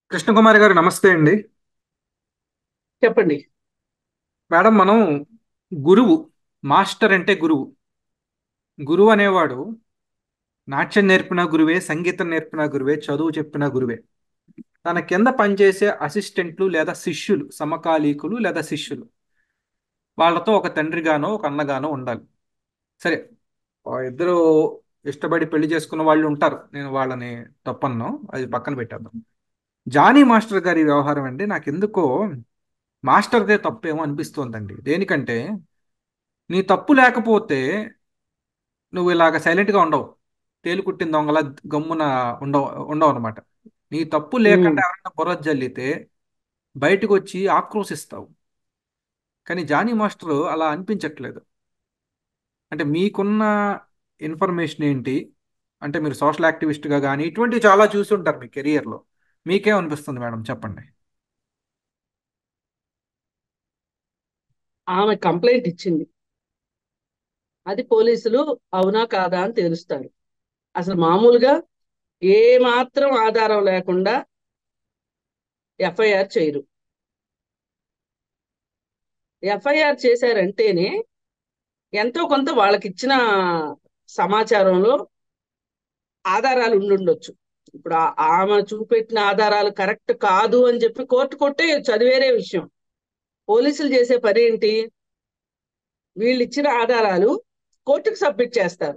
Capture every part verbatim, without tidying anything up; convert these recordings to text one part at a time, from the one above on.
కృష్ణకుమారి గారు నమస్తే అండి. చెప్పండి. మేడం, మనం గురువు, మాస్టర్ అంటే గురువు. గురువు అనేవాడు నాట్యం నేర్పిన గురువే, సంగీతం నేర్పిన గురువే, చదువు చెప్పిన గురువే. తన కింద పనిచేసే అసిస్టెంట్లు లేదా శిష్యులు, సమకాలీకులు లేదా శిష్యులు, వాళ్ళతో ఒక తండ్రిగానో ఒక అన్నగానో ఉండాలి. సరే, ఆ ఇద్దరు ఇష్టపడి పెళ్లి చేసుకున్న వాళ్ళు ఉంటారు, నేను వాళ్ళని తప్పను, అది పక్కన పెట్టేద్దాం. జానీ మాస్టర్ గారి వ్యవహారం అండి నాకు ఎందుకో మాస్టర్దే తప్పేమో అనిపిస్తోందండి. దేనికంటే నీ తప్పు లేకపోతే నువ్వు ఇలాగ సైలెంట్గా ఉండవు, తేలుకుట్టిన దొంగల గమ్మున ఉండవు ఉండవు అనమాట. నీ తప్పు ఉమ్. లేకుండా ఎవరైనా బుర్ర జల్లితే బయటకు వచ్చి ఆక్రోశిస్తావు. కానీ జానీ మాస్టర్ అలా అనిపించట్లేదు. అంటే మీకున్న ఇన్ఫర్మేషన్ ఏంటి? అంటే మీరు సోషల్ యాక్టివిస్ట్గా కానీ ఇటువంటివి చాలా చూసి ఉంటారు మీ కెరియర్లో. మీకేమనిపిస్తుంది మేడం, చెప్పండి. ఆమె కంప్లైంట్ ఇచ్చింది. అది పోలీసులు అవునా కాదా అని తెలుస్తారు. అసలు మామూలుగా ఏ మాత్రం ఆధారం లేకుండా ఎఫ్ఐఆర్ చేయరు. ఎఫ్ఐఆర్ చేశారంటేనే ఎంతో కొంత వాళ్ళకి ఇచ్చిన సమాచారంలో ఆధారాలు ఉండుండొచ్చు. ఇప్పుడు ఆ- ఆమె చూపెట్టిన ఆధారాలు కరెక్ట్ కాదు అని చెప్పి కోర్టు కొట్టేయచ్చు, అది వేరే విషయం. పోలీసులు చేసే పని ఏంటి? వీళ్ళు ఇచ్చిన ఆధారాలు కోర్టుకు సబ్మిట్ చేస్తారు.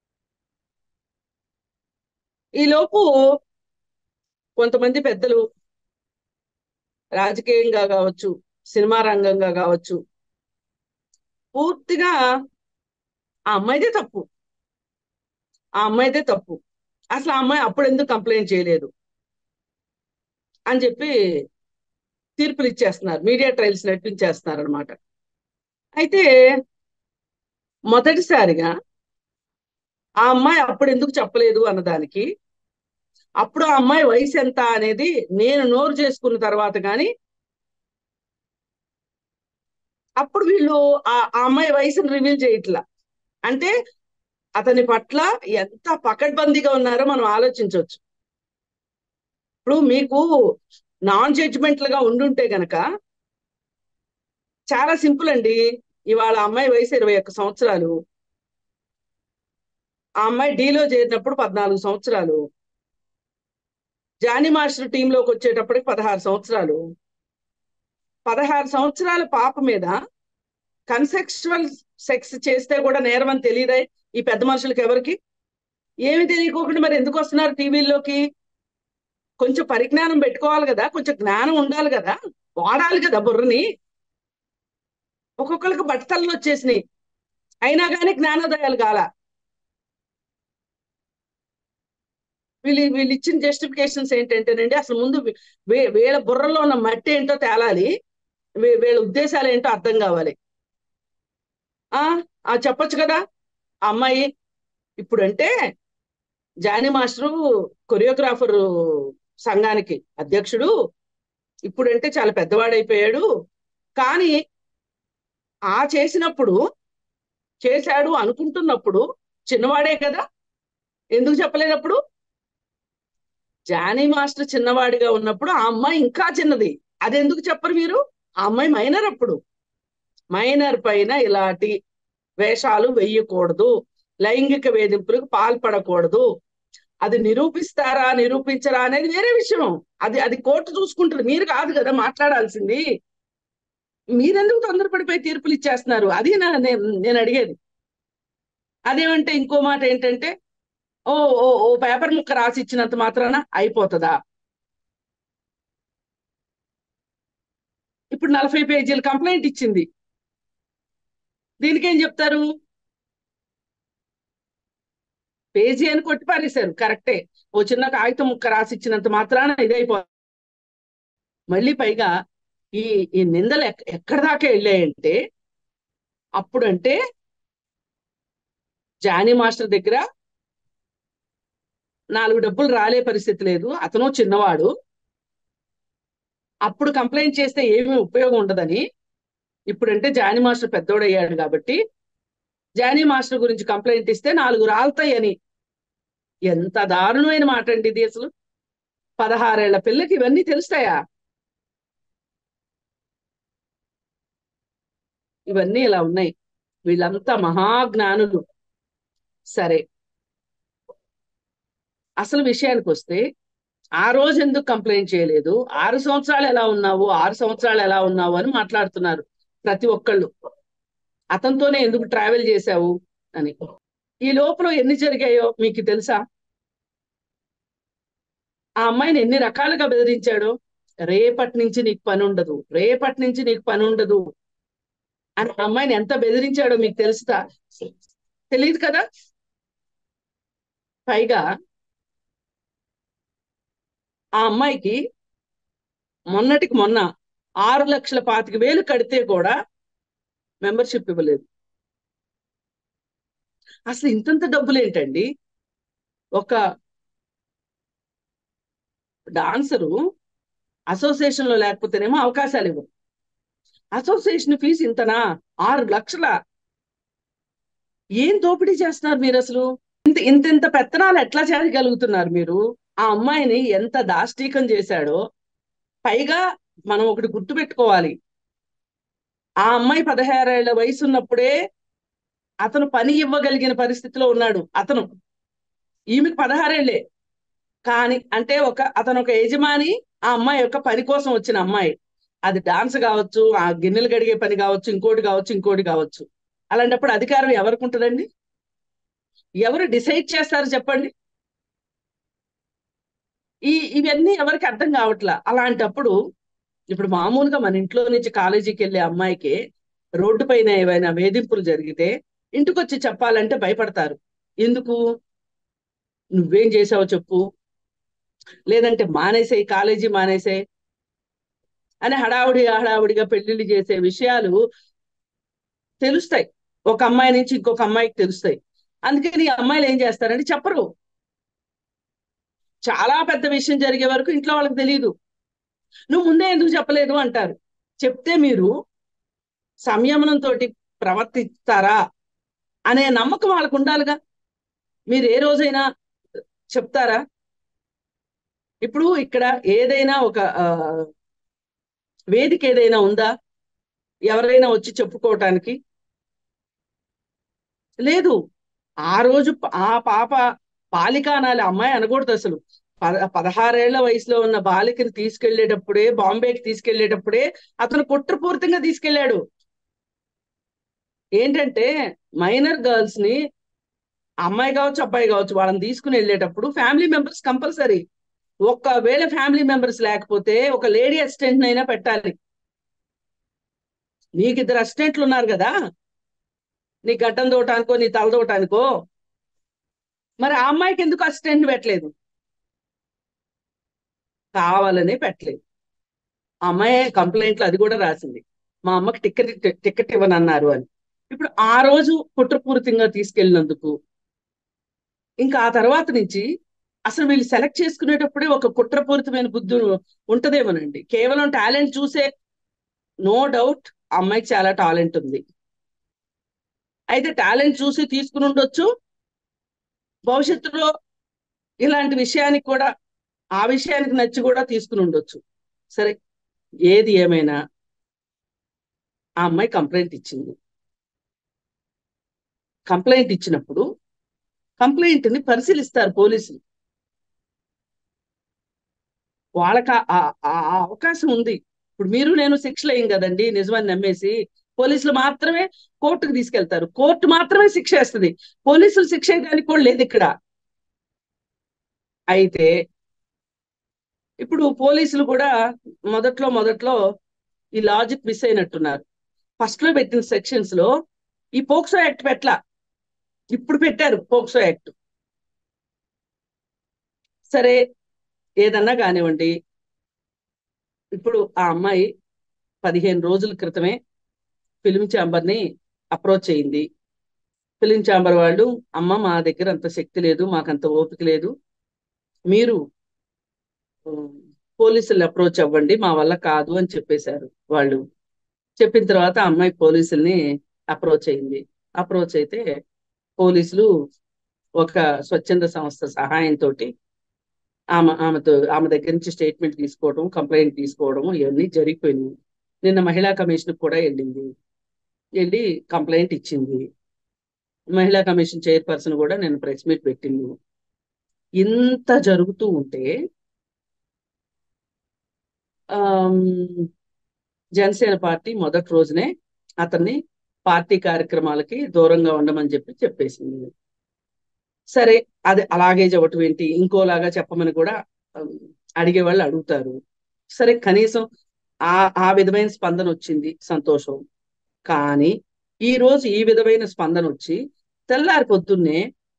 ఈ లోపు కొంతమంది పెద్దలు రాజకీయంగా కావచ్చు, సినిమా రంగంగా కావచ్చు, పూర్తిగా ఆ అమ్మాయిదే తప్పు, ఆ అమ్మాయిదే తప్పు, అసలు ఆ అమ్మాయి అప్పుడు ఎందుకు కంప్లైంట్ చేయలేదు అని చెప్పి తీర్పులు ఇచ్చేస్తున్నారు, మీడియా ట్రయల్స్ నడిపించేస్తున్నారు అనమాట. అయితే మొదటిసారిగా ఆ అమ్మాయి అప్పుడు ఎందుకు చెప్పలేదు అన్నదానికి, అప్పుడు ఆ అమ్మాయి వయసు ఎంత అనేది నేను నోరు చేసుకున్న తర్వాత కానీ అప్పుడు వీళ్ళు ఆ ఆ అమ్మాయి వయసును రివీల్ చేయట్లా. అంటే అతని పట్ల ఎంత పకడ్బందీగా ఉన్నారో మనం ఆలోచించవచ్చు. ఇప్పుడు మీకు నాన్ జడ్జిమెంటల్ గా ఉండుంటే గనక చాలా సింపుల్ అండి. ఇవాళ అమ్మాయి వయసు ఇరవై ఒక్క సంవత్సరాలు, ఆ అమ్మాయి డీలో చేరినప్పుడు పద్నాలుగు సంవత్సరాలు, జానీ మాస్టర్ టీంలోకి వచ్చేటప్పటికి పదహారు సంవత్సరాలు. పదహారు సంవత్సరాల పాప మీద కన్సెక్చువల్ సెక్స్ చేస్తే కూడా నేరం అని తెలియదా ఈ పెద్ద మనుషులకి ఎవరికి? ఏమి తెలియకోకుండా మరి ఎందుకు వస్తున్నారు టీవీల్లోకి? కొంచెం పరిజ్ఞానం పెట్టుకోవాలి కదా, కొంచెం జ్ఞానం ఉండాలి కదా, వాడాలి కదా బుర్రని. ఒక్కొక్కరికి బట్టతలు వచ్చేసినాయి, అయినా కానీ జ్ఞానోదయాలు కాల. వీళ్ళు వీళ్ళు ఇచ్చిన జస్టిఫికేషన్స్ ఏంటంటేనండి, అసలు ముందు వీ- వీళ్ళ బుర్రలో ఉన్న మట్టి ఏంటో తేలాలి, వీ- వీళ్ళ ఉద్దేశాలు ఏంటో అర్థం కావాలి. ఆ ఆ చెప్పొచ్చు కదా ఆ అమ్మాయి. ఇప్పుడంటే జానీ మాస్టరు కొరియోగ్రాఫర్ సంఘానికి అధ్యక్షుడు, ఇప్పుడంటే చాలా పెద్దవాడైపోయాడు. కానీ ఆ చేసినప్పుడు, చేశాడు అనుకుంటున్నప్పుడు చిన్నవాడే కదా, ఎందుకు చెప్పలేదప్పుడు? జానీ మాస్టర్ చిన్నవాడిగా ఉన్నప్పుడు ఆ అమ్మాయి ఇంకా చిన్నది, అది ఎందుకు చెప్పరు మీరు? ఆ అమ్మాయి మైనర్ అప్పుడు. మైనర్ పైన ఇలాంటి వేషాలు వెయ్యకూడదు, లైంగిక వేధింపులకు పాల్పడకూడదు. అది నిరూపిస్తారా నిరూపించరా అనేది వేరే విషయం. అది అది కోర్టు చూసుకుంటుంది, మీరు కాదు కదా మాట్లాడాల్సింది. మీరెందుకు తొందరపడిపోయి తీర్పులు ఇచ్చేస్తున్నారు? అది నా నేను నేను అడిగేది. అదేమంటే ఇంకో మాట ఏంటంటే, ఓ ఓ ఓ పేపర్ ముక్క రాసి ఇచ్చినంత మాత్రాన అయిపోతుందా? ఇప్పుడు నలభై పేజీల కంప్లైంట్ ఇచ్చింది, దీనికేం చెప్తారు? పేజీ అని కొట్టి పారేశారు, కరెక్టే. ఓ చిన్న కాగితం ముక్క రాసి ఇచ్చినంత మాత్రాన ఇదైపోతుంది. మళ్ళీ పైగా ఈ ఈ నిందలు ఎక్- ఎక్కడి దాకా వెళ్ళాయంటే, అప్పుడంటే జానీ మాస్టర్ దగ్గర నాలుగు డబ్బులు రాలే పరిస్థితి లేదు, అతను చిన్నవాడు. అప్పుడు కంప్లైంట్ చేస్తే ఏమీ ఉపయోగం ఉండదని, ఇప్పుడంటే జానీ మాస్టర్ పెద్దోడయ్యాడు కాబట్టి జానీ మాస్టర్ గురించి కంప్లైంట్ ఇస్తే నాలుగు రాలుతాయని. ఎంత దారుణమైన మాట అండి ఇది అసలు. పదహారేళ్ల పిల్లకి ఇవన్నీ తెలుస్తాయా? ఇవన్నీ ఇలా ఉన్నాయి. వీళ్ళంతా మహాజ్ఞానులు. సరే, అసలు విషయానికి వస్తే ఆ రోజు ఎందుకు కంప్లైంట్ చేయలేదు, ఆరు సంవత్సరాలు ఎలా ఉన్నావు, ఆరు సంవత్సరాలు ఎలా ఉన్నావు అని మాట్లాడుతున్నారు ప్రతి ఒక్కళ్ళు. అతనితోనే ఎందుకు ట్రావెల్ చేశావు అని. ఈ లోపల ఎన్ని జరిగాయో మీకు తెలుసా? ఆ అమ్మాయిని ఎన్ని రకాలుగా బెదిరించాడో. రేపటి నుంచి నీకు పని ఉండదు, రేపటి నుంచి నీకు పని ఉండదు అని ఆ అమ్మాయిని ఎంత బెదిరించాడో మీకు తెలుసా? తెలియదు కదా. పైగా ఆ అమ్మాయికి మొన్నటికి మొన్న ఆరు లక్షల పాతిక వేలు కడితే కూడా మెంబర్షిప్ ఇవ్వలేదు. అసలు ఇంతంత డబ్బులు ఏంటండి? ఒక డాన్సరు అసోసియేషన్ లో లేకపోతేనేమో అవకాశాలు ఇవ్వరు. అసోసియేషన్ ఫీజు ఇంతనా? ఆరు లక్షల. ఏం దోపిడీ చేస్తున్నారు మీరు అసలు? ఇంత ఇంత ఇంత పెత్తనాలు ఎట్లా చేయగలుగుతున్నారు మీరు? ఆ అమ్మాయిని ఎంత దాష్టీకం చేశాడో. పైగా మనం ఒకటి గుర్తుపెట్టుకోవాలి, ఆ అమ్మాయి పదహారేళ్ల వయసు ఉన్నప్పుడే అతను పని ఇవ్వగలిగిన పరిస్థితిలో ఉన్నాడు. అతను, ఈమెకు పదహారేళ్లే కానీ, అంటే ఒక అతను ఒక యజమాని, ఆ అమ్మాయి యొక్క పని కోసం వచ్చిన అమ్మాయి. అది డాన్స్ కావచ్చు, ఆ గిన్నెలు కడిగే పని కావచ్చు, ఇంకోటి కావచ్చు, ఇంకోటి కావచ్చు. అలాంటప్పుడు అధికారం ఎవరికి ఉంటుందండి? ఎవరు డిసైడ్ చేస్తారు చెప్పండి? ఈ ఇవన్నీ ఎవరికి అర్థం కావట్లా. అలాంటప్పుడు ఇప్పుడు మామూలుగా మన ఇంట్లో నుంచి కాలేజీకి వెళ్ళే అమ్మాయికి రోడ్డు పైన ఏవైనా వేధింపులు జరిగితే ఇంటికి వచ్చి చెప్పాలంటే భయపడతారు. ఎందుకు? నువ్వేం చేసావో చెప్పు, లేదంటే మానేసేయి, కాలేజీ మానేసేయి అని హడావుడి హడావుడిగా పెళ్లిళ్ళు చేసే విషయాలు తెలుస్తాయి. ఒక అమ్మాయి నుంచి ఇంకొక అమ్మాయికి తెలుస్తాయి. అందుకని ఈ అమ్మాయిలు ఏం చేస్తారంటే చెప్పరు. చాలా పెద్ద విషయం జరిగే వరకు ఇంట్లో వాళ్ళకి తెలియదు. నువ్వు ముందే ఎందుకు చెప్పలేదు అంటారు. చెప్తే మీరు సంయమనంతో ప్రవర్తిస్తారా అనే నమ్మకం వాళ్ళకు ఉండాలిగా. మీరు ఏ రోజైనా చెప్తారా? ఇప్పుడు ఇక్కడ ఏదైనా ఒక ఆ, వేదిక ఏదైనా ఉందా ఎవరైనా వచ్చి చెప్పుకోవటానికి? లేదు. ఆ రోజు ప- ఆ పాప బాలిక అనాలి, అమ్మాయి అనకూడదు అసలు. పద పదహారేళ్ల వయసులో ఉన్న బాలికని తీసుకెళ్లేటప్పుడే, బాంబేకి తీసుకెళ్లేటప్పుడే అతను కుట్రపూరితంగా తీసుకెళ్లాడు. ఏంటంటే మైనర్ గర్ల్స్ ని, అమ్మాయి కావచ్చు అబ్బాయి కావచ్చు, వాళ్ళని తీసుకుని వెళ్ళేటప్పుడు ఫ్యామిలీ మెంబర్స్ కంపల్సరీ. ఒకవేళ ఫ్యామిలీ మెంబర్స్ లేకపోతే ఒక లేడీ అసిస్టెంట్ అయినా పెట్టాలి. నీకు ఇద్దరు అసిస్టెంట్లు ఉన్నారు కదా, నీ గడ్డం దోవటానికో నీ తల దోవటానికో. మరి ఆ అమ్మాయికి ఎందుకు అసిస్టెంట్ పెట్టలేదు? కావాలనే పెట్టలేదు. ఆ అమ్మాయి కంప్లైంట్ లో అది కూడా రాసింది, మా అమ్మకి టికెట్ టికెట్ ఇవ్వనన్నారు అని. ఇప్పుడు ఆ రోజు కుట్రపూరితంగా తీసుకెళ్ళినందుకు ఇంకా ఆ తర్వాత నుంచి అసలు వీళ్ళు సెలెక్ట్ చేసుకునేటప్పుడే ఒక కుట్రపూరితమైన బుద్ధి ఉంటదేమోనండి. కేవలం టాలెంట్ చూసే, నో డౌట్ అమ్మాయికి చాలా టాలెంట్ ఉంది. అయితే టాలెంట్ చూసి తీసుకుని ఉండొచ్చు. భవిష్యత్తులో ఇలాంటి విషయానికి కూడా, ఆ విషయానికి నచ్చి కూడా తీసుకుని ఉండొచ్చు. సరే, ఏది ఏమైనా ఆ అమ్మాయి కంప్లైంట్ ఇచ్చింది. కంప్లైంట్ ఇచ్చినప్పుడు కంప్లైంట్ ని పరిశీలిస్తారు పోలీసులు. వాళ్ళకి ఆ ఆ- ఆ అవకాశం ఉంది. ఇప్పుడు మీరు నేను శిక్షలు వేయం కదండి నిజమని నమ్మేసి. పోలీసులు మాత్రమే కోర్టుకు తీసుకెళ్తారు, కోర్టు మాత్రమే శిక్ష వేస్తుంది. పోలీసులు శిక్ష వేయడానికి కూడా లేదు ఇక్కడ. అయితే ఇప్పుడు పోలీసులు కూడా మొదట్లో మొదట్లో ఈ లాజిక్ మిస్ అయినట్టున్నారు. ఫస్ట్ లో పెట్టిన సెక్షన్స్ లో ఈ పోక్సో యాక్ట్ పెట్టలా, ఇప్పుడు పెట్టారు పోక్సో యాక్ట్. సరే, ఏదన్నా కానివ్వండి. ఇప్పుడు ఆ అమ్మాయి పదిహేను రోజుల క్రితమే ఫిలిం ఛాంబర్ ని అప్రోచ్ అయింది. ఫిలిం ఛాంబర్ వాళ్ళు, అమ్మ మా దగ్గర అంత శక్తి లేదు, మాకంత ఓపిక లేదు, మీరు పోలీసులు అప్రోచ్ అవ్వండి, మా వల్ల కాదు అని చెప్పేశారు వాళ్ళు. చెప్పిన తర్వాత ఆ అమ్మాయి పోలీసుల్ని అప్రోచ్ అయింది. అప్రోచ్ అయితే పోలీసులు ఒక స్వచ్ఛంద సంస్థ సహాయంతో ఆమె ఆమెతో ఆమె దగ్గర నుంచి స్టేట్మెంట్ తీసుకోవడం, కంప్లైంట్ తీసుకోవడం ఇవన్నీ జరిగిపోయినాయి. నిన్న మహిళా కమిషన్ కూడా వెళ్ళింది, వెళ్ళి కంప్లైంట్ ఇచ్చింది. మహిళా కమిషన్ చైర్పర్సన్ కూడా నేను ప్రెస్ మీట్ పెట్టింది. ఇంత జరుగుతూ ఉంటే జనసేన పార్టీ మొదటి రోజునే అతన్ని పార్టీ కార్యక్రమాలకి దూరంగా ఉండమని చెప్పి చెప్పేసింది. సరే, అది అలాగే చెప్పటం ఏంటి, ఇంకోలాగా చెప్పమని కూడా అడిగే వాళ్ళు అడుగుతారు. సరే, కనీసం ఆ ఆ విధమైన స్పందన వచ్చింది, సంతోషం. కానీ ఈ రోజు ఈ విధమైన స్పందన వచ్చి తెల్లారి పొద్దున్నే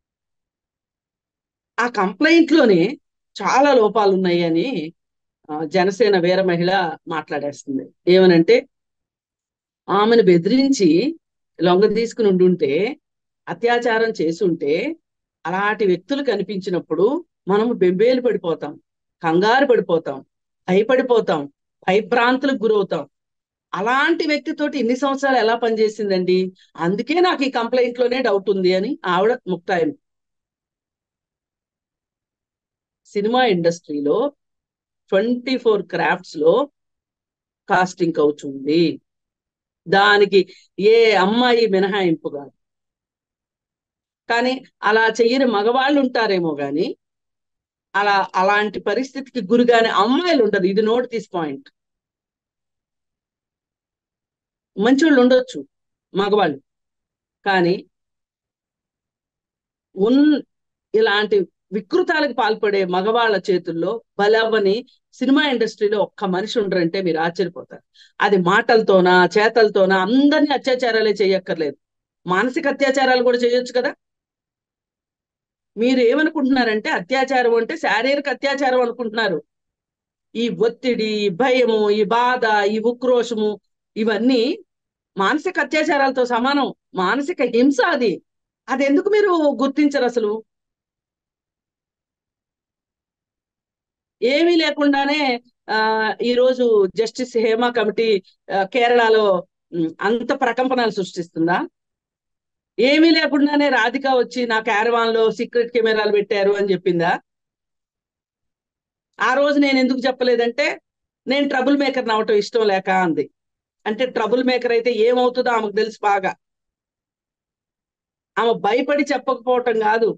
ఆ కంప్లైంట్ లోనే చాలా లోపాలు ఉన్నాయి అని జనసేన వీర మహిళ మాట్లాడేస్తుంది. ఏమనంటే, ఆమెను బెదిరించి లొంగ తీసుకుని ఉండుంటే, అత్యాచారం చేసుంటే అలాంటి వ్యక్తులు కనిపించినప్పుడు మనము బెంబేలు పడిపోతాం, కంగారు పడిపోతాం, భయపడిపోతాం, భయభ్రాంతులకు గురవుతాం. అలాంటి వ్యక్తితోటి ఇన్ని సంవత్సరాలు ఎలా పనిచేసిందండి? అందుకే నాకు ఈ కంప్లైంట్ లోనే డౌట్ ఉంది అని ఆవిడ ముక్తాయం. సినిమా ఇండస్ట్రీలో ట్వంటీ ఫోర్ క్రాఫ్ట్స్ లో కాస్టింగ్ కౌచ్ ఉంది, దానికి ఏ అమ్మాయి మినహాయింపు కాదు. కానీ అలా చెయ్యని మగవాళ్ళు ఉంటారేమో గాని అలా అలాంటి పరిస్థితికి గురిగానే అమ్మాయిలు ఉండదు. ఇది నోట్ దిస్ పాయింట్. మంచోళ్ళు ఉండొచ్చు మగవాళ్ళు, కానీ ఉన్ ఇలాంటి వికృతాలకు పాల్పడే మగవాళ్ళ చేతుల్లో బలవని సినిమా ఇండస్ట్రీలో ఒక్క మనిషి ఉండరంటే మీరు ఆశ్చర్యపోతారు. అది మాటలతోనా చేతలతోనా అందరినీ అత్యాచారాలే చేయక్కర్లేదు, మానసిక అత్యాచారాలు కూడా చేయొచ్చు కదా. మీరు ఏమనుకుంటున్నారంటే అత్యాచారం అంటే శారీరక అత్యాచారం అనుకుంటున్నారు. ఈ ఒత్తిడి, ఈ భయము, ఈ బాధ, ఈ ఉక్రోషము ఇవన్నీ మానసిక అత్యాచారాలతో సమానం, మానసిక హింస అది. అది ఎందుకు మీరు గుర్తించరు అసలు? ఏమీ లేకుండానే ఆ ఈరోజు జస్టిస్ హేమా కమిటీ కేరళలో అంత ప్రకంపనలు సృష్టిస్తుందా? ఏమీ లేకుండానే రాధిక వచ్చి నా క్యారవాన్ లో సీక్రెట్ కెమెరాలు పెట్టారు అని చెప్పిందా? ఆ రోజు నేను ఎందుకు చెప్పలేదంటే, నేను ట్రబుల్ మేకర్ నవ్వటం ఇష్టం లేక అంది. అంటే ట్రబుల్ మేకర్ అయితే ఏమవుతుందో ఆమెకు తెలుసు బాగా. ఆమె భయపడి చెప్పకపోవటం కాదు.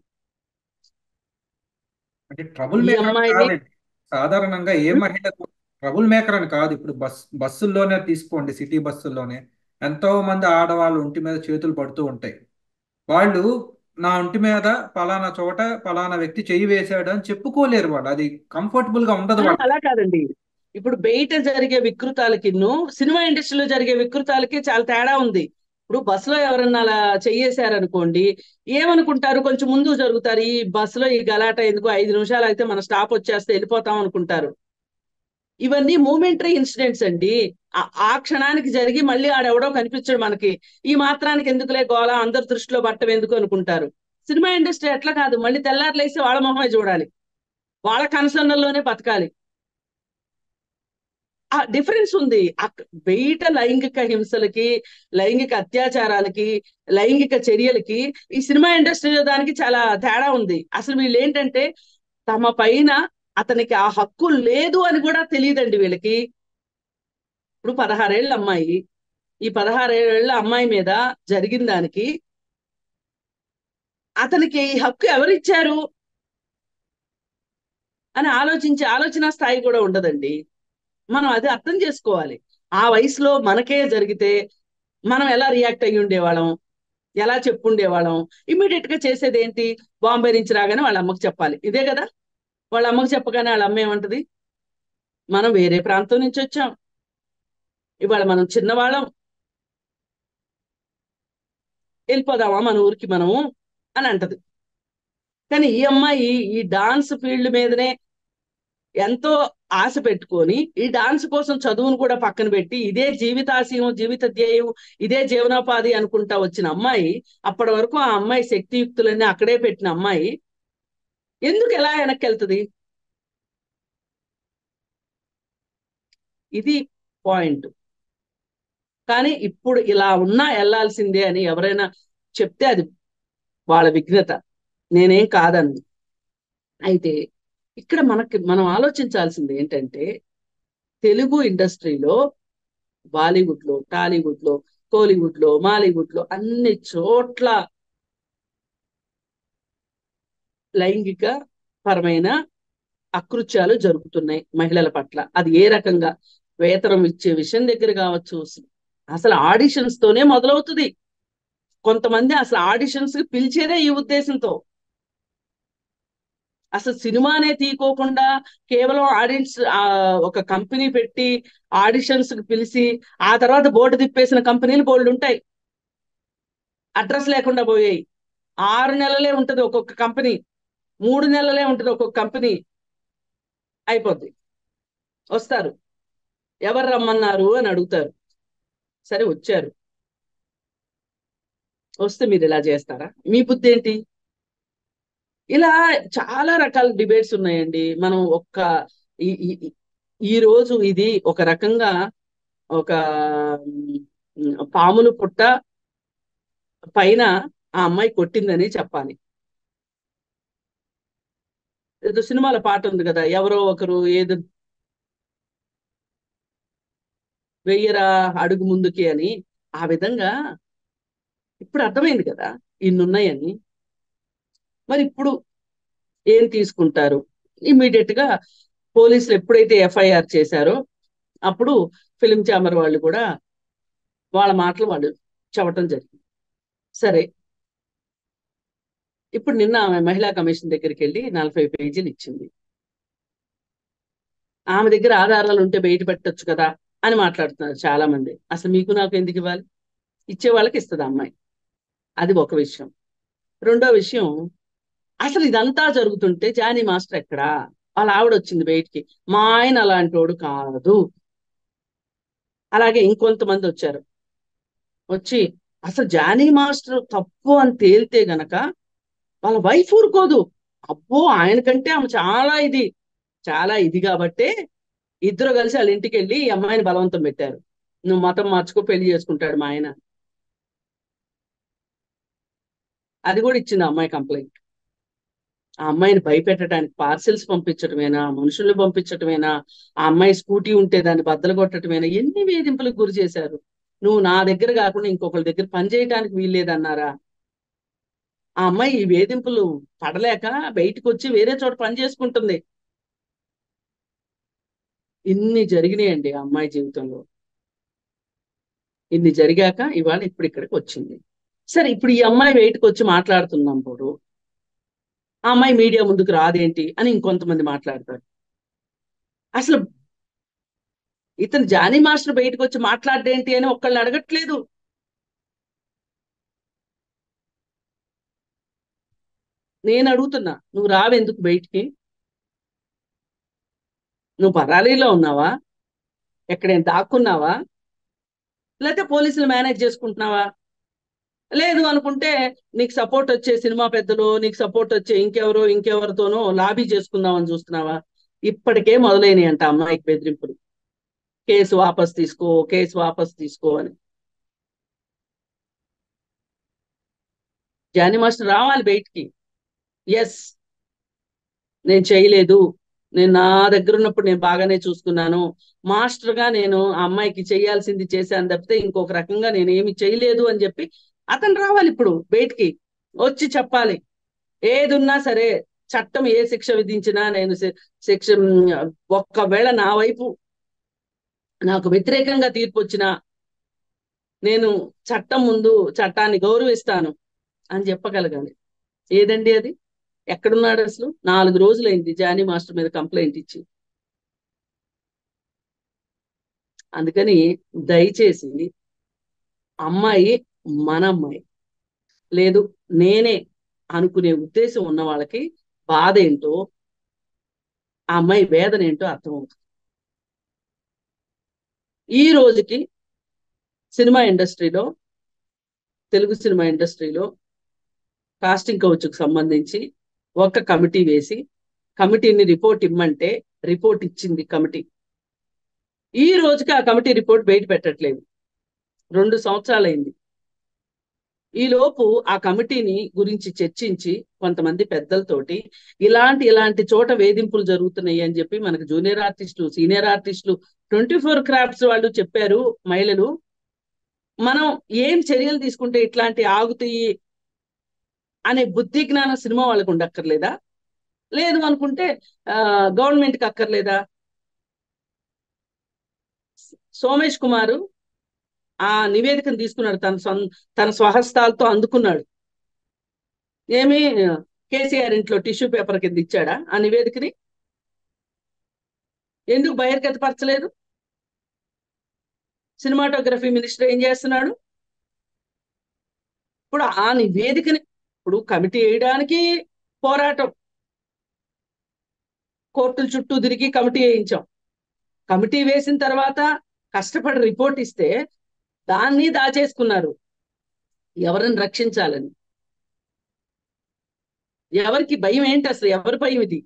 అంటే ట్రబుల్ ఈ మేకర్ అమ్మాయిని కాదండి. సాధారణంగా ఏ మహిళ ట్రబుల్ మేకర్ అని కాదు. ఇప్పుడు బస్ బస్సుల్లోనే తీసుకోండి, సిటీ బస్సుల్లోనే ఎంతో మంది ఆడవాళ్ళు ఒంటి మీద చేతులు పడుతూ ఉంటాయి. వాళ్ళు నా ఒంటి మీద పలానా చోట పలానా వ్యక్తి చెయ్యి వేశాడు అని చెప్పుకోలేరు. వాళ్ళు అది కంఫర్టబుల్ గా ఉండదు వాళ్ళకి. అలా కాదండి. ఇప్పుడు బయట జరిగే వికృతాలకి సినిమా ఇండస్ట్రీలో జరిగే వికృతాలకి చాలా తేడా ఉంది. ఇప్పుడు బస్సులో ఎవరన్నా అలా చెయ్యేశారనుకోండి, ఏమనుకుంటారు? కొంచెం ముందు జరుగుతారు, ఈ బస్సులో ఈ గలాట ఎందుకు, ఐదు నిమిషాలు అయితే మన స్టాప్ వచ్చేస్తే వెళ్ళిపోతాం అనుకుంటారు. ఇవన్నీ మూమెంటరీ ఇన్సిడెంట్స్ అండి. ఆ క్షణానికి జరిగి మళ్ళీ ఆడెవడో కనిపించడు మనకి, ఈ మాత్రానికి ఎందుకులే గోళ, అందరి దృష్టిలో పట్టం ఎందుకు అనుకుంటారు. సినిమా ఇండస్ట్రీ అట్లా కాదు, మళ్ళీ తెల్లారులేసి వాళ్ళ మొహమే చూడాలి, వాళ్ళ కన్సర్న్లోనే బతకాలి. ఆ డిఫరెన్స్ ఉంది. బయట లైంగిక హింసలకి, లైంగిక అత్యాచారాలకి, లైంగిక చర్యలకి ఈ సినిమా ఇండస్ట్రీలో దానికి చాలా తేడా ఉంది. అసలు వీళ్ళు ఏంటంటే తమ పైన అతనికి ఆ హక్కు లేదు అని కూడా తెలియదండి వీళ్ళకి. ఇప్పుడు పదహారేళ్ళ అమ్మాయి, ఈ పదహారేళ్ల అమ్మాయి మీద జరిగిన దానికి అతనికి ఈ హక్కు ఎవరిచ్చారు అని ఆలోచించే ఆలోచన స్థాయి కూడా ఉండదండి. మనం అది అర్థం చేసుకోవాలి. ఆ వయసులో మనకే జరిగితే మనం ఎలా రియాక్ట్ అయ్యి ఉండేవాళ్ళం, ఎలా చెప్పుండేవాళ్ళం? ఇమ్మీడియట్ గా చేసేది ఏంటి? బాంబే నుంచి రాగానే వాళ్ళ అమ్మకి చెప్పాలి, ఇదే కదా. వాళ్ళ అమ్మకి చెప్పగానే వాళ్ళ అమ్మ ఏమంటది? మనం వేరే ప్రాంతం నుంచి వచ్చాం, ఇవాళ మనం చిన్నవాళ్ళం, వెళ్ళిపోదామా మన ఊరికి మనము అని అంటది. కానీ ఈ అమ్మాయి ఈ డాన్స్ ఫీల్డ్ మీదనే ఎంతో ఆశ పెట్టుకొని, ఈ డాన్స్ కోసం చదువును కూడా పక్కన పెట్టి, ఇదే జీవితాశయం, జీవిత ధ్యేయం, ఇదే జీవనోపాధి అనుకుంటా వచ్చిన అమ్మాయి, అప్పటి వరకు ఆ అమ్మాయి శక్తియుక్తులన్నీ అక్కడే పెట్టిన అమ్మాయి ఎందుకు ఎలా వెనక్కి వెళ్తుంది? ఇది పాయింట్. కానీ ఇప్పుడు ఇలా ఉన్నా వెళ్లాల్సిందే అని ఎవరైనా చెప్తే అది వాళ్ళ విఘ్నత, నేనేం కాదను. అయితే ఇక్కడ మనకి మనం ఆలోచించాల్సింది ఏంటంటే, తెలుగు ఇండస్ట్రీలో బాలీవుడ్ లో, టాలీవుడ్ లో, కోలీవుడ్ లో, మాలీవుడ్ లో అన్ని చోట్ల లైంగిక పరమైన అకృత్యాలు జరుగుతున్నాయి మహిళల పట్ల. అది ఏ రకంగా, వేతనం ఇచ్చే విషయం దగ్గర కావచ్చు, అసలు ఆడిషన్స్ తోనే మొదలవుతుంది. కొంతమంది అసలు ఆడిషన్స్ కి పిలిచేదే ఈ ఉద్దేశంతో. అసలు సినిమానే తీయకోకుండా కేవలం ఆడియన్స్ ఒక కంపెనీ పెట్టి ఆడిషన్స్ కి పిలిచి ఆ తర్వాత బోర్డు తిప్పేసిన కంపెనీలు బోల్డ్ ఉంటాయి. అడ్రస్ లేకుండా పోయాయి. ఆరు నెలలే ఉంటది ఒక్కొక్క కంపెనీ, మూడు నెలలే ఉంటది ఒక్కొక్క కంపెనీ. అయిపోద్ది. వస్తారు, ఎవరు రమ్మన్నారు అని అడుగుతారు. సరే వచ్చారు, వస్తే మీరు ఇలా చేస్తారా, మీ బుద్ధి ఏంటి? ఇలా చాలా రకాల డిబేట్స్ ఉన్నాయండి. మనం ఒక్క ఈ ఈ- ఈ రోజు ఇది ఒక రకంగా ఒక ఉమ్, పాములు పుట్ట పైన ఆ అమ్మాయి కొట్టిందని చెప్పాలి. ఏదో సినిమాలో పాట ఉంది కదా, ఎవరో ఒకరు ఏదో వెయ్యరా అడుగు ముందుకి అని. ఆ విధంగా ఇప్పుడు అర్థమైంది కదా ఇన్ని ఉన్నాయని. మరి ఇప్పుడు ఏం తీసుకుంటారు? ఇమ్మీడియట్ గా పోలీసులు ఎప్పుడైతే ఎఫ్ఐఆర్ చేశారో అప్పుడు ఫిలిం ఛాంబర్ వాళ్ళు కూడా వాళ్ళ మాటలు వాళ్ళు చెప్పటం జరిగింది. సరే, ఇప్పుడు నిన్న ఆమె మహిళా కమిషన్ దగ్గరికి వెళ్ళి నలభై పేజీలు ఇచ్చింది. ఆమె దగ్గర ఆధారాలు ఉంటే బయట పెట్టొచ్చు కదా అని మాట్లాడుతున్నారు చాలా మంది. అసలు మీకు నాకు ఎందుకు ఇవ్వాలి? ఇచ్చే వాళ్ళకి ఇస్తుంది అమ్మాయి. అది ఒక విషయం. రెండో విషయం, అసలు ఇదంతా జరుగుతుంటే జానీ మాస్టర్ ఎక్కడా? వాళ్ళ ఆవిడ వచ్చింది బయటికి, మా ఆయన అలాంటి వాడు కాదు. అలాగే ఇంకొంతమంది వచ్చారు, వచ్చి అసలు జానీ మాస్టర్ తప్పు అని తేలితే గనక వాళ్ళ వైఫ్ ఊరుకోదు. అబ్బో, ఆయన కంటే ఆమె చాలా ఇది, చాలా ఇది కాబట్టే ఇద్దరు కలిసి వాళ్ళ ఇంటికి వెళ్ళి ఈ అమ్మాయిని బలవంతం పెట్టారు. నువ్వు మతం మార్చుకో, పెళ్లి చేసుకుంటాడు మా ఆయన. అది కూడా ఇచ్చింది ఆ అమ్మాయి కంప్లైంట్. ఆ అమ్మాయిని భయపెట్టడానికి పార్సిల్స్ పంపించటమేనా, మనుషుల్ని పంపించటమేనా, ఆ అమ్మాయి స్కూటీ ఉంటే దాన్ని బద్దలు కొట్టటమేనా, ఎన్ని వేధింపులకు గురి చేశారు. నువ్వు నా దగ్గర కాకుండా ఇంకొకరి దగ్గర పని చేయడానికి వీల్లేదన్నారా? ఆ అమ్మాయి ఈ వేధింపులు పడలేక బయటకు వచ్చి వేరే చోట పని చేసుకుంటుంది. ఇన్ని జరిగినాయండి ఆ అమ్మాయి జీవితంలో. ఇన్ని జరిగాక ఇవాళ ఇప్పుడు ఇక్కడికి వచ్చింది. సరే, ఇప్పుడు ఈ అమ్మాయి బయటకు వచ్చి మాట్లాడుతున్నప్పుడు ఆ అమ్మాయి మీడియా ముందుకు రాదేంటి అని ఇంకొంతమంది మాట్లాడతారు. అసలు ఇతను జానీ మాస్టర్ బయటకు వచ్చి మాట్లాడేంటి అని ఒక్కళ్ళని అడగట్లేదు. నేను అడుగుతున్నా, నువ్వు రావెందుకు బయటికి? నువ్వు పరారీలో ఉన్నావా? ఎక్కడేం దాక్కున్నావా? లేకపోతే పోలీసులు మేనేజ్ చేసుకుంటున్నావా? లేదు అనుకుంటే నీకు సపోర్ట్ వచ్చే సినిమా పెద్దలు, నీకు సపోర్ట్ వచ్చే ఇంకెవరో ఇంకెవరితోనో లాబీ చేసుకుందామని చూస్తున్నావా? ఇప్పటికే మొదలైనవి అంట అమ్మాయికి బెదిరింపులు. కేసు వాపస్ తీసుకో, కేసు వాపస్ తీసుకో అని. జానీ మాస్టర్ రావాలి బయటికి. ఎస్, నేను చేయలేదు, నేను నా దగ్గర ఉన్నప్పుడు నేను బాగానే చూసుకున్నాను, మాస్టర్ గా నేను ఆ అమ్మాయికి చేయాల్సింది చేశాను తప్పితే ఇంకొక రకంగా నేను ఏమి చేయలేదు అని చెప్పి అతను రావాలి ఇప్పుడు బయటికి, వచ్చి చెప్పాలి. ఏది ఉన్నా సరే, చట్టం ఏ శిక్ష విధించినా నేను శిక్ష, ఒక్కవేళ నా వైపు నాకు వ్యతిరేకంగా తీర్పు వచ్చినా నేను చట్టం ముందు చట్టాన్ని గౌరవిస్తాను అని చెప్పగలగాలి. ఏదండి అది? ఎక్కడున్నాడు అసలు? నాలుగు రోజులైంది జానీ మాస్టర్ మీద కంప్లైంట్ ఇచ్చి. అందుకని దయచేసి అమ్మాయి మన అమ్మాయి, లేదు నేనే అనుకునే ఉద్దేశం ఉన్న వాళ్ళకి బాధ ఏంటో, ఆ అమ్మాయి వేదన ఏంటో అర్థమవుతుంది. ఈ రోజుకి సినిమా ఇండస్ట్రీలో, తెలుగు సినిమా ఇండస్ట్రీలో కాస్టింగ్ కౌచ్కు సంబంధించి ఒక కమిటీ వేసి కమిటీని రిపోర్ట్ ఇమ్మంటే రిపోర్ట్ ఇచ్చింది కమిటీ. ఈ రోజుకి ఆ కమిటీ రిపోర్ట్ బయట పెట్టట్లేదు. రెండు సంవత్సరాలైంది. ఈ లోపు ఆ కమిటీని గురించి చర్చించి కొంతమంది పెద్దలతోటి ఇలాంటి ఇలాంటి చోట వేధింపులు జరుగుతున్నాయి అని చెప్పి మనకు జూనియర్ ఆర్టిస్టులు, సీనియర్ ఆర్టిస్టులు, ట్వంటీ ఫోర్ క్రాఫ్ట్స్ వాళ్ళు చెప్పారు మహిళలు. మనం ఏం చర్యలు తీసుకుంటే ఇట్లాంటి ఆగుతాయి అనే బుద్ధి జ్ఞానం సినిమా వాళ్ళకు ఉండక్కర్లేదా? లేదు అనుకుంటే గవర్నమెంట్కి అక్కర్లేదా? సోమేష్ కుమారు ఆ నివేదికను తీసుకున్నాడు, తన సొం తన స్వహస్తాలతో అందుకున్నాడు. ఏమి కేసీఆర్ ఇంట్లో టిష్యూ పేపర్ కింద ఇచ్చాడా ఆ నివేదికని? ఎందుకు బహిర్గతపరచలేదు? సినిమాటోగ్రఫీ మినిస్టర్ ఏం చేస్తున్నాడు? ఇప్పుడు ఆ నివేదికని ఇప్పుడు కమిటీ వేయడానికి పోరాటం, కోర్టుల చుట్టూ తిరిగి కమిటీ వేయించాం. కమిటీ వేసిన తర్వాత కష్టపడి రిపోర్ట్ ఇస్తే దాన్ని దాచేసుకున్నారు ఎవరిని రక్షించాలని. ఎవరికి భయం ఏంటి అసలు? ఎవరి భయం ఇది?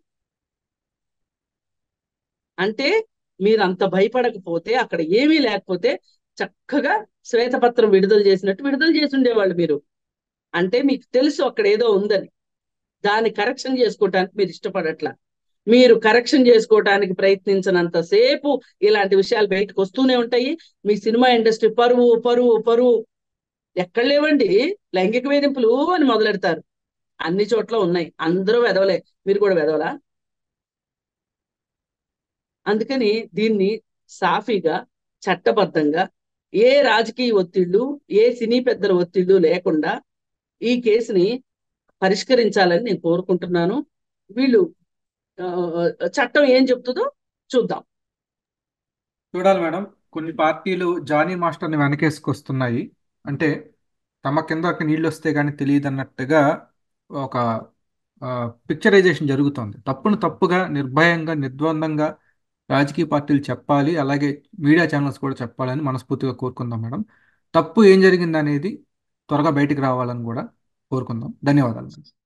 అంటే మీరు అంత భయపడకపోతే, అక్కడ ఏమీ లేకపోతే చక్కగా శ్వేతపత్రం విడుదల చేసినట్టు విడుదల చేసి ఉండేవాళ్ళు మీరు. అంటే మీకు తెలుసు అక్కడ ఏదో ఉందని, దాన్ని కరెక్షన్ చేసుకోవటానికి మీరు ఇష్టపడట్లా. మీరు కరెక్షన్ చేసుకోవటానికి ప్రయత్నించినంతసేపు ఇలాంటి విషయాలు బయటకు వస్తూనే ఉంటాయి. మీ సినిమా ఇండస్ట్రీ పరువు పరువు పరువు ఎక్కడ లేవండి. లైంగిక వేధింపులు అని మొదలెడతారు, అన్ని చోట్ల ఉన్నాయి. అందరూ వెదవలే, మీరు కూడా వెదవలా? అందుకని దీన్ని సాఫీగా, చట్టబద్ధంగా, ఏ రాజకీయ ఒత్తిళ్లు, ఏ సినీ పెద్దల ఒత్తిళ్లు లేకుండా ఈ కేసుని పరిష్కరించాలని నేను కోరుకుంటున్నాను. వీళ్ళు చట్టం ఏం చెప్తుందో చూద్దాం. చూడాలి మేడం. కొన్ని పార్టీలు జానీ మాస్టర్ని వెనకేసుకొస్తున్నాయి. అంటే తమ కిందకి నీళ్ళు వస్తే కానీ తెలియదు అన్నట్టుగా ఒక పిక్చరైజేషన్ జరుగుతోంది. తప్పును తప్పుగా, నిర్భయంగా, నిర్ద్వందంగా రాజకీయ పార్టీలు చెప్పాలి, అలాగే మీడియా ఛానల్స్ కూడా చెప్పాలని మనస్ఫూర్తిగా కోరుకుందాం మేడం. తప్పు ఏం జరిగింది అనేది త్వరగా బయటికి రావాలని కూడా కోరుకుందాం. ధన్యవాదాలు మేడం.